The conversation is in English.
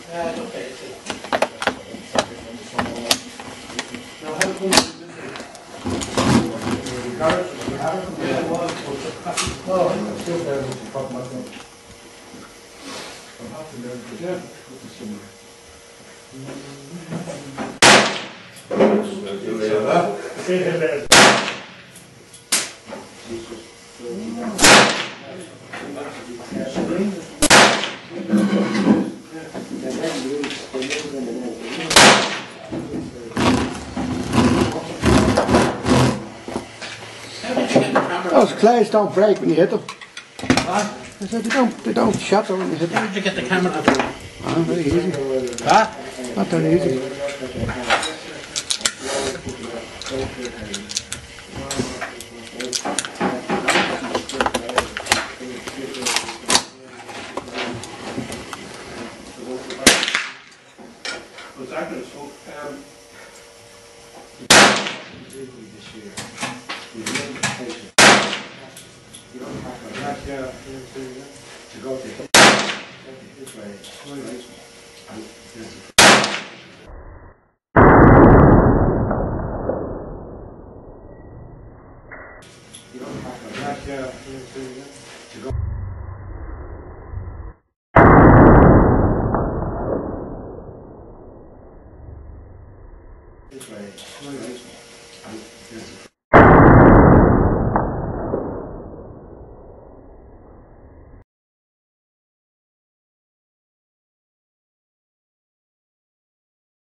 Ja, oké. Nou, heb ik ons Als kleins don't break when you hit them. What? I said they don't shatter when you hit them. How did you get the camera up? Oh, very easy. Huh? Not that easy. To go to this way. You don't have to go this way.